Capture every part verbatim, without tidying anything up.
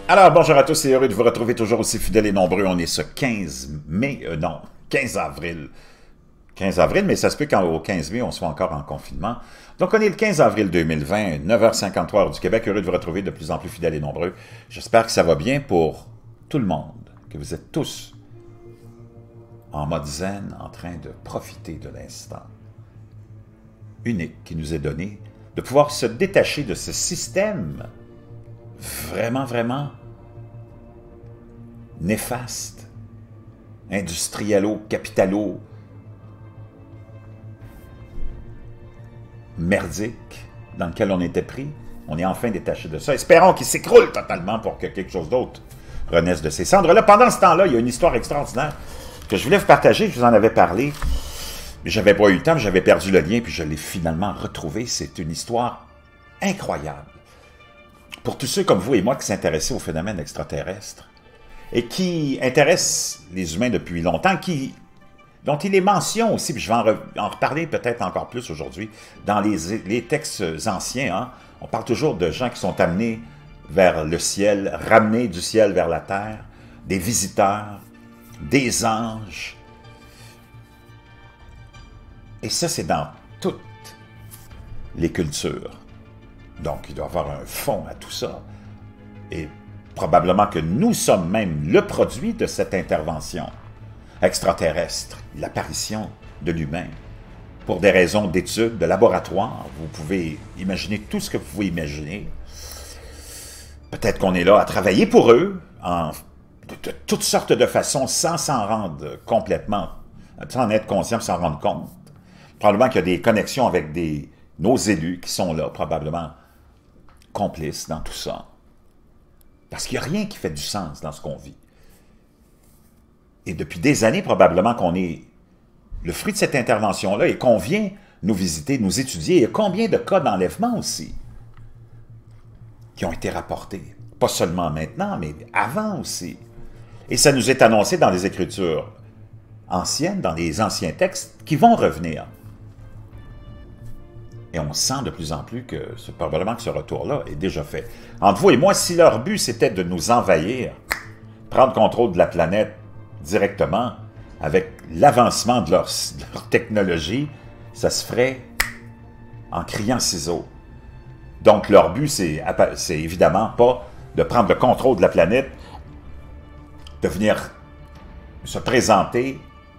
Alors, bonjour à tous et heureux de vous retrouver toujours aussi fidèles et nombreux. On est ce quinze mai, euh, non, quinze avril. quinze avril, mais ça se peut qu'au quinze mai, on soit encore en confinement. Donc, on est le quinze avril deux mille vingt, neuf heures cinquante-trois heure du Québec. Heureux de vous retrouver de plus en plus fidèles et nombreux. J'espère que ça va bien pour tout le monde, que vous êtes tous en mode zen, en train de profiter de l'instant unique qui nous est donné, de pouvoir se détacher de ce système vraiment, vraiment néfaste, industrialo-capitalo, merdique, dans lequel on était pris. On est enfin détaché de ça. Espérons qu'il s'écroule totalement pour que quelque chose d'autre renaisse de ses cendres. Là, pendant ce temps-là, il y a une histoire extraordinaire que je voulais vous partager. Je vous en avais parlé, mais j'avais pas eu le temps, j'avais perdu le lien, puis je l'ai finalement retrouvé. C'est une histoire incroyable. Pour tous ceux comme vous et moi qui s'intéressent aux phénomènes extraterrestres et qui intéressent les humains depuis longtemps, qui, dont il est mention aussi, puis je vais en, re, en reparler peut-être encore plus aujourd'hui, dans les, les textes anciens, hein, on parle toujours de gens qui sont amenés vers le ciel, ramenés du ciel vers la terre, des visiteurs, des anges. Et ça, c'est dans toutes les cultures. Donc, il doit y avoir un fond à tout ça. Et probablement que nous sommes même le produit de cette intervention extraterrestre, l'apparition de l'humain. Pour des raisons d'études, de laboratoire, vous pouvez imaginer tout ce que vous pouvez imaginer. Peut-être qu'on est là à travailler pour eux, en, de, de toutes sortes de façons, sans s'en rendre complètement, sans en être conscient, sans s'en rendre compte. Probablement qu'il y a des connexions avec des, nos élus qui sont là, probablement complices dans tout ça. Parce qu'il n'y a rien qui fait du sens dans ce qu'on vit. Et depuis des années, probablement qu'on est le fruit de cette intervention-là et qu'on vient nous visiter, nous étudier. Il y a combien de cas d'enlèvement aussi qui ont été rapportés? Pas seulement maintenant, mais avant aussi. Et ça nous est annoncé dans les Écritures anciennes, dans les anciens textes, qui vont revenir. Et on sent de plus en plus que c'est probablement que ce retour-là est déjà fait. Entre vous et moi, si leur but c'était de nous envahir, prendre contrôle de la planète directement, avec l'avancement de leur, de leur technologie, ça se ferait en criant ciseaux. Donc leur but, c'est évidemment pas de prendre le contrôle de la planète, de venir se présenter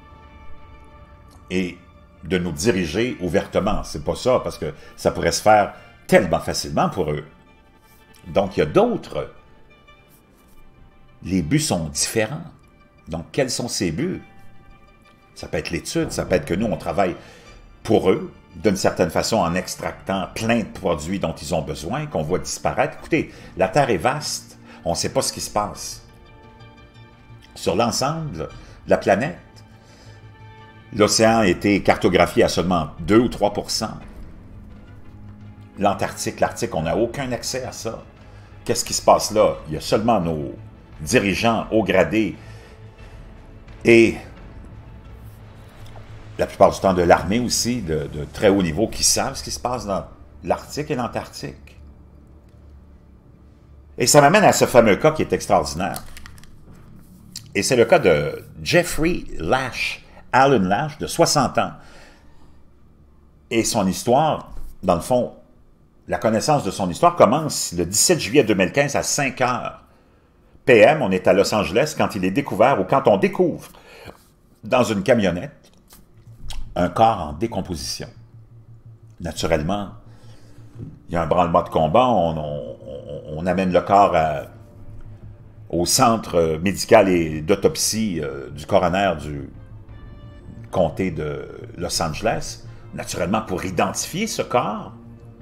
et de nous diriger ouvertement. C'est pas ça, parce que ça pourrait se faire tellement facilement pour eux. Donc, il y a d'autres. Les buts sont différents. Donc, quels sont ces buts? Ça peut être l'étude, ça peut être que nous, on travaille pour eux, d'une certaine façon, en extractant plein de produits dont ils ont besoin, qu'on voit disparaître. Écoutez, la Terre est vaste, on ne sait pas ce qui se passe. Sur l'ensemble de la planète, l'océan a été cartographié à seulement deux ou trois pour cent. L'Antarctique, l'Arctique, on n'a aucun accès à ça. Qu'est-ce qui se passe là? Il y a seulement nos dirigeants haut gradés et la plupart du temps de l'armée aussi, de, de très haut niveau, qui savent ce qui se passe dans l'Arctique et l'Antarctique. Et ça m'amène à ce fameux cas qui est extraordinaire. Et c'est le cas de Jeffrey Lash, Alan Lash, de soixante ans. Et son histoire, dans le fond, la connaissance de son histoire commence le dix-sept juillet deux mille quinze à cinq heures P M On est à Los Angeles quand il est découvert, ou quand on découvre dans une camionnette un corps en décomposition. Naturellement, il y a un branle-bas de combat, on, on, on, on amène le corps à, au centre médical et d'autopsie euh, du coroner du comté de Los Angeles, naturellement pour identifier ce corps.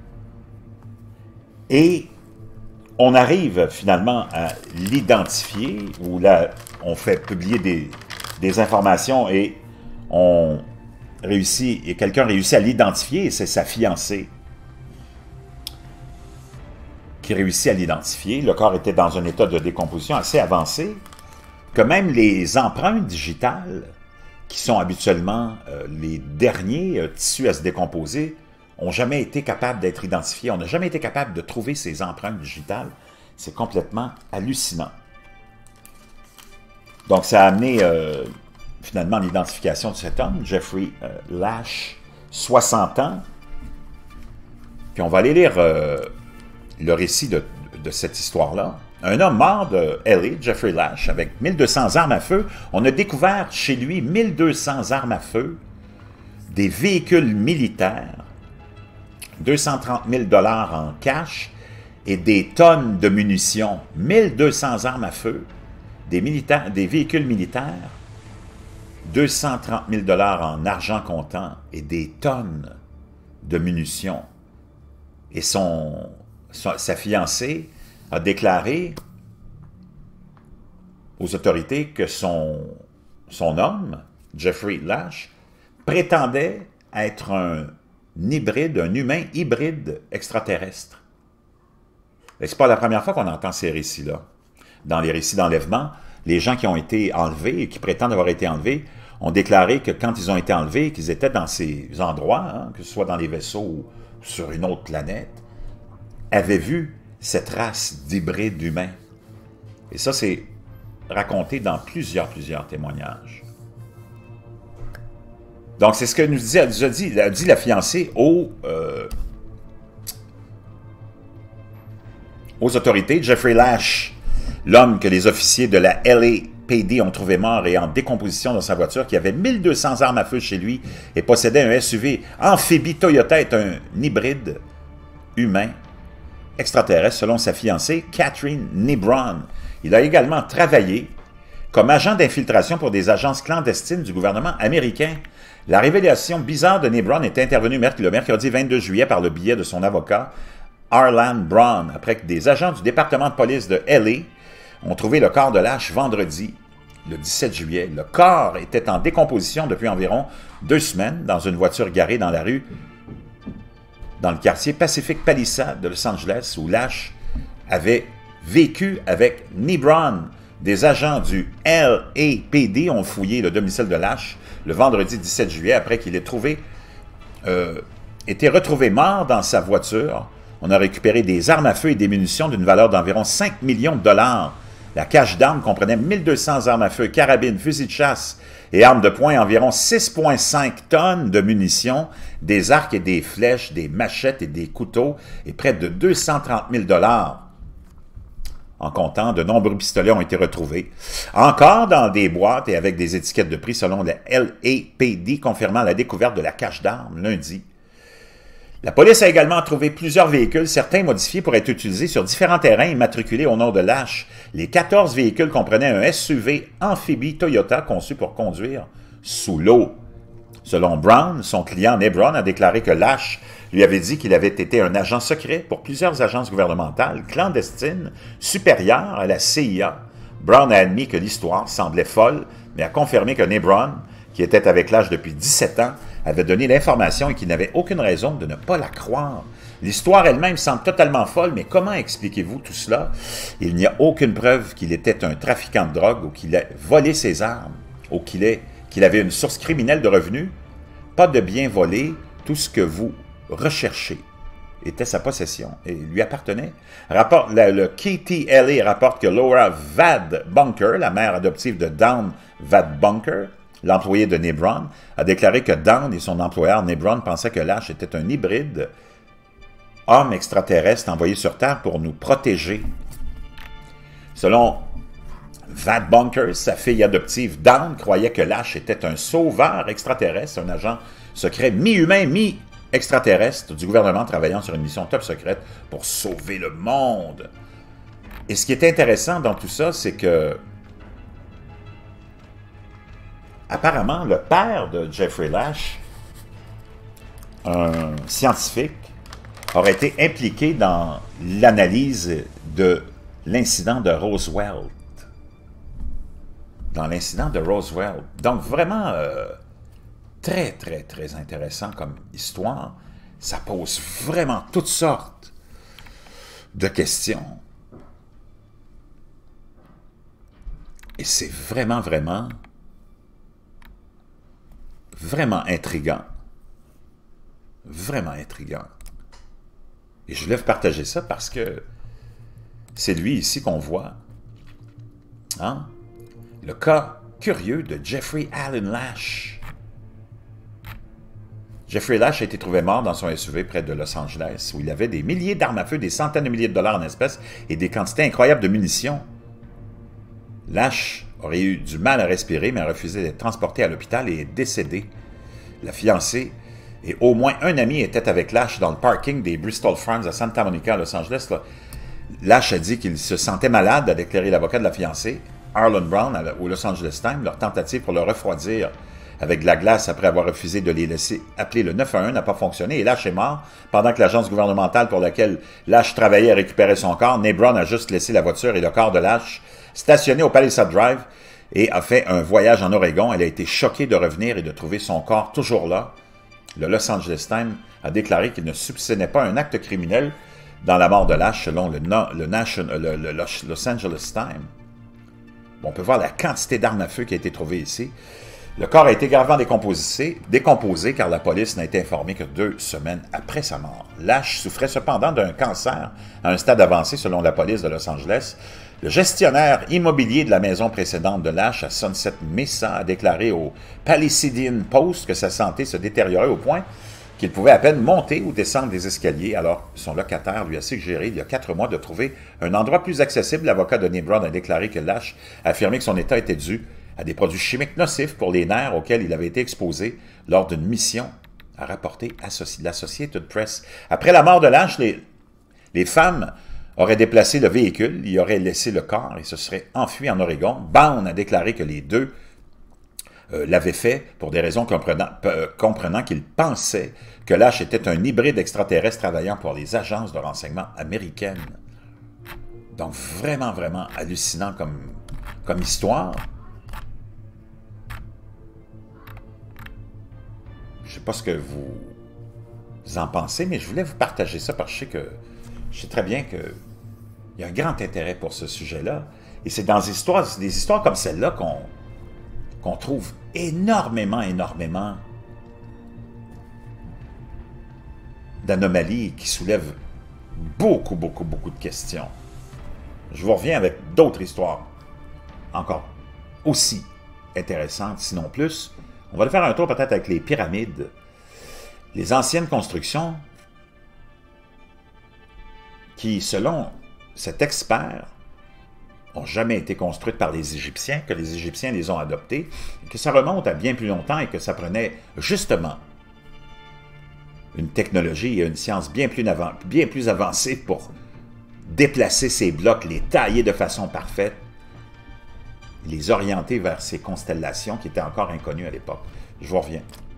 Et on arrive finalement à l'identifier, où là, on fait publier des, des informations et on réussit, et quelqu'un réussit à l'identifier, et c'est sa fiancée qui réussit à l'identifier. Le corps était dans un état de décomposition assez avancé, que même les empreintes digitales, qui sont habituellement euh, les derniers euh, tissus à se décomposer, n'ont jamais été capables d'être identifiés. On n'a jamais été capable de trouver ces empreintes digitales. C'est complètement hallucinant. Donc, ça a amené euh, finalement l'identification de cet homme, Jeffrey euh, Lash, soixante ans. Puis on va aller lire euh, le récit de, de cette histoire-là. Un homme mort de L A, Jeffrey Lash, avec mille deux cents armes à feu. On a découvert chez lui mille deux cents armes à feu, des véhicules militaires, deux cent trente mille dollars en cash et des tonnes de munitions. mille deux cents armes à feu, des, militaires, des véhicules militaires, deux cent trente mille dollars en argent comptant et des tonnes de munitions. Et son, son, sa fiancée a déclaré aux autorités que son, son homme, Jeffrey Lash, prétendait être un hybride, un humain hybride extraterrestre. Et c'est pas la première fois qu'on entend ces récits-là. Dans les récits d'enlèvement, les gens qui ont été enlevés et qui prétendent avoir été enlevés ont déclaré que quand ils ont été enlevés, qu'ils étaient dans ces endroits, hein, que ce soit dans les vaisseaux ou sur une autre planète, avaient vu cette race d'hybrides humains. Et ça, c'est raconté dans plusieurs, plusieurs témoignages. Donc, c'est ce que nous disait, nous a dit, a dit la fiancée aux, euh, aux autorités. Jeffrey Lash, l'homme que les officiers de la L A P D ont trouvé mort et en décomposition dans sa voiture, qui avait mille deux cents armes à feu chez lui et possédait un S U V amphibie Toyota, est un hybride humain extraterrestre, selon sa fiancée, Catherine Nebron. Il a également travaillé comme agent d'infiltration pour des agences clandestines du gouvernement américain. La révélation bizarre de Nebron est intervenue le mercredi vingt-deux juillet par le biais de son avocat, Arlan Brown, après que des agents du département de police de L A ont trouvé le corps de Lash vendredi, le dix-sept juillet. Le corps était en décomposition depuis environ deux semaines dans une voiture garée dans la rue, dans le quartier Pacific Palisades de Los Angeles, où Lash avait vécu avec Nebron. Des agents du L A P D ont fouillé le domicile de Lash le vendredi dix-sept juillet après qu'il ait trouvé, euh, été retrouvé mort dans sa voiture. On a récupéré des armes à feu et des munitions d'une valeur d'environ cinq millions de dollars. La cache d'armes comprenait mille deux cents armes à feu, carabines, fusils de chasse et armes de poing, environ six virgule cinq tonnes de munitions, des arcs et des flèches, des machettes et des couteaux et près de deux cent trente mille dollars. En comptant, de nombreux pistolets ont été retrouvés, encore dans des boîtes et avec des étiquettes de prix selon la L A P D, confirmant la découverte de la cache d'armes lundi. La police a également trouvé plusieurs véhicules, certains modifiés pour être utilisés sur différents terrains immatriculés au nom de Lash. Les quatorze véhicules comprenaient un S U V amphibie Toyota conçu pour conduire sous l'eau. Selon Brown, son client Nebron a déclaré que Lash lui avait dit qu'il avait été un agent secret pour plusieurs agences gouvernementales clandestines supérieures à la C I A. Brown a admis que l'histoire semblait folle, mais a confirmé que Nebron, qui était avec Lash depuis dix-sept ans, avait donné l'information et qu'il n'avait aucune raison de ne pas la croire. L'histoire elle-même semble totalement folle, mais comment expliquez-vous tout cela? Il n'y a aucune preuve qu'il était un trafiquant de drogue ou qu'il ait volé ses armes, ou qu'il ait, qu'il avait une source criminelle de revenus. Pas de biens volés, tout ce que vous recherchez était sa possession et lui appartenait. Rapporte, le, le K T L A rapporte que Laura Vad Bunker, la mère adoptive de Dawn Vad Bunker, l'employé de Nebron, a déclaré que Dawn et son employeur Nebron pensaient que Lash était un hybride homme extraterrestre envoyé sur Terre pour nous protéger. Selon Vad Bunker, sa fille adoptive Dawn croyait que Lash était un sauveur extraterrestre, un agent secret mi-humain, mi-extraterrestre du gouvernement travaillant sur une mission top secrète pour sauver le monde. Et ce qui est intéressant dans tout ça, c'est que apparemment, le père de Jeffrey Lash, un scientifique, aurait été impliqué dans l'analyse de l'incident de Roswell. Dans l'incident de Roswell. Donc, vraiment, euh, très, très, très intéressant comme histoire. Ça pose vraiment toutes sortes de questions. Et c'est vraiment, vraiment... vraiment intriguant. Vraiment intriguant. Et je voulais vous partager ça parce que c'est lui ici qu'on voit. Hein? Le cas curieux de Jeffrey Allen Lash. Jeffrey Lash a été trouvé mort dans son S U V près de Los Angeles, où il avait des milliers d'armes à feu, des centaines de milliers de dollars en espèces et des quantités incroyables de munitions. Lash aurait eu du mal à respirer, mais a refusé d'être transporté à l'hôpital et est décédé. La fiancée et au moins un ami étaient avec Lash dans le parking des Bristol Farms à Santa Monica, à Los Angeles. Là. Lash a dit qu'il se sentait malade, a déclaré l'avocat de la fiancée, Arlen Brown, au Los Angeles Times. Leur tentative pour le refroidir avec de la glace après avoir refusé de les laisser appeler le neuf un un n'a pas fonctionné et Lash est mort pendant que l'agence gouvernementale pour laquelle Lash travaillait récupérait son corps. Nate Brown a juste laissé la voiture et le corps de Lash stationné au Palisade Drive et a fait un voyage en Oregon. Elle a été choquée de revenir et de trouver son corps toujours là. Le Los Angeles Times a déclaré qu'il ne soupçonnait pas un acte criminel dans la mort de Lash, selon le, le, Nation, le, le Los Angeles Times. Bon, on peut voir la quantité d'armes à feu qui a été trouvée ici. Le corps a été gravement décomposé, décomposé car la police n'a été informée que deux semaines après sa mort. Lash souffrait cependant d'un cancer à un stade avancé selon la police de Los Angeles. Le gestionnaire immobilier de la maison précédente de Lash à Sunset Mesa a déclaré au Pasadena Post que sa santé se détériorait au point qu'il pouvait à peine monter ou descendre des escaliers. Alors, son locataire lui a suggéré il y a quatre mois de trouver un endroit plus accessible. L'avocat de Nate Brown a déclaré que Lash a affirmé que son état était dû à des produits chimiques nocifs pour les nerfs auxquels il avait été exposé lors d'une mission, a rapporté l'Associated Press. Après la mort de Lash, les, les femmes auraient déplacé le véhicule, y auraient laissé le corps et se seraient enfuis en Oregon. Brown a déclaré que les deux euh, l'avaient fait pour des raisons comprenant, euh, comprenant qu'ils pensaient que Lash était un hybride extraterrestre travaillant pour les agences de renseignement américaines. Donc vraiment, vraiment hallucinant comme, comme histoire. Je ne sais pas ce que vous en pensez, mais je voulais vous partager ça parce que je sais, que, je sais très bien qu'il y a un grand intérêt pour ce sujet-là. Et c'est dans des histoires, des histoires comme celle-là qu'on qu'on trouve énormément, énormément d'anomalies qui soulèvent beaucoup, beaucoup, beaucoup de questions. Je vous reviens avec d'autres histoires encore aussi intéressantes, sinon plus. On va le faire un tour peut-être avec les pyramides. Les anciennes constructions qui, selon cet expert, n'ont jamais été construites par les Égyptiens, que les Égyptiens les ont adoptées, que ça remonte à bien plus longtemps et que ça prenait justement une technologie et une science bien plus, bien plus avancée pour déplacer ces blocs, les tailler de façon parfaite, les orienter vers ces constellations qui étaient encore inconnues à l'époque. Je vous reviens.